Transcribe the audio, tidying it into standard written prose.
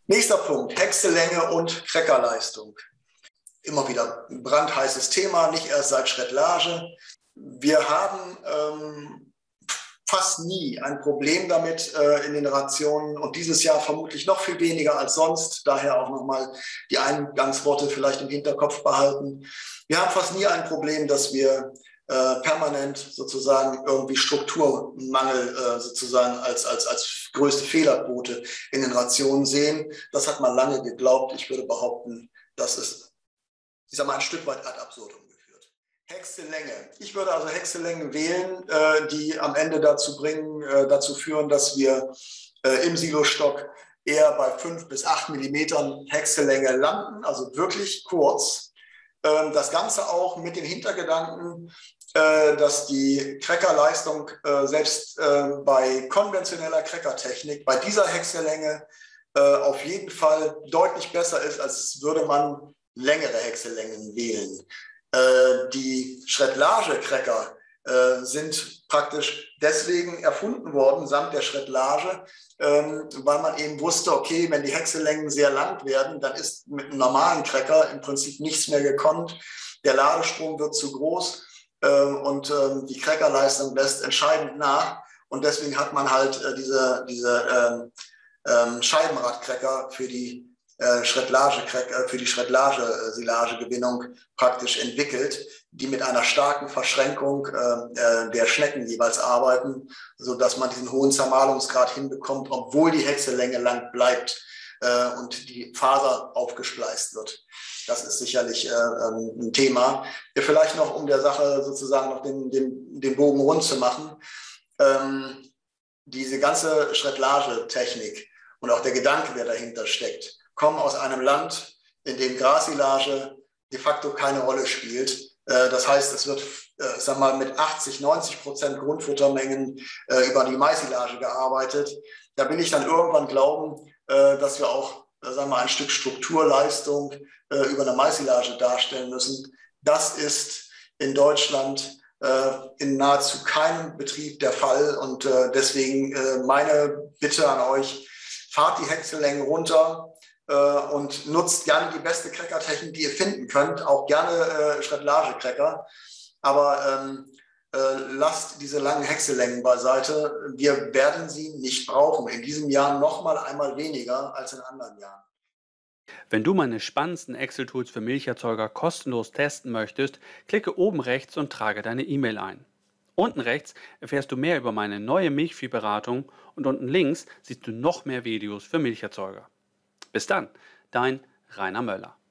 Nächster Punkt, Häckselänge und Kreckerleistung. Immer wieder ein brandheißes Thema, nicht erst seit Schredlage. Wir haben fast nie ein Problem damit in den Rationen und dieses Jahr vermutlich noch viel weniger als sonst. Daher auch nochmal die Eingangsworte vielleicht im Hinterkopf behalten. Wir haben fast nie ein Problem, dass wir permanent sozusagen irgendwie Strukturmangel sozusagen als größte Fehlerquote in den Rationen sehen. Das hat man lange geglaubt. Ich würde behaupten, das ist, ich sage mal, ein Stück weit ad absurdum geführt. Häckselänge. Ich würde also Häckselängen wählen, die am Ende dazu führen, dass wir im Silostock eher bei 5 bis 8 Millimetern Häckselänge landen, also wirklich kurz. Das Ganze auch mit dem Hintergedanken, dass die Kreckerleistung selbst bei konventioneller Kreckertechnik, bei dieser Häckselänge auf jeden Fall deutlich besser ist, als würde man längere Häcksellängen wählen. Die Schredlage-Cracker sind praktisch deswegen erfunden worden, samt der Schredlage, weil man eben wusste, okay, wenn die Häcksellängen sehr lang werden, dann ist mit einem normalen Cracker im Prinzip nichts mehr gekonnt. Der Ladestrom wird zu groß und die Crackerleistung lässt entscheidend nach. Und deswegen hat man halt diese Scheibenradcracker für die Schredlage-Silagegewinnung praktisch entwickelt, die mit einer starken Verschränkung der Schnecken jeweils arbeiten, sodass man diesen hohen Zermahlungsgrad hinbekommt, obwohl die Häckselänge lang bleibt und die Faser aufgespleist wird. Das ist sicherlich ein Thema. Vielleicht noch, um der Sache sozusagen noch den Bogen rund zu machen, diese ganze Schredlage-Technik und auch der Gedanke, der dahinter steckt, kommen aus einem Land, in dem Grassilage de facto keine Rolle spielt. Das heißt, es wird sag mal, mit 80-90% Grundfuttermengen über die Maissilage gearbeitet. Da will ich dann irgendwann glauben, dass wir auch sagen wir, ein Stück Strukturleistung über eine Maissilage darstellen müssen. Das ist in Deutschland in nahezu keinem Betrieb der Fall. Und deswegen meine Bitte an euch, fahrt die Häcksellängen runter und nutzt gerne die beste Crackertechnik, die ihr finden könnt, auch gerne Schredlage-Cracker. Aber lasst diese langen Häcksellängen beiseite. Wir werden sie nicht brauchen. In diesem Jahr noch mal einmal weniger als in anderen Jahren. Wenn du meine spannendsten Excel-Tools für Milcherzeuger kostenlos testen möchtest, klicke oben rechts und trage deine E-Mail ein. Unten rechts erfährst du mehr über meine neue Milchviehberatung und unten links siehst du noch mehr Videos für Milcherzeuger. Bis dann, dein Rainer Möller.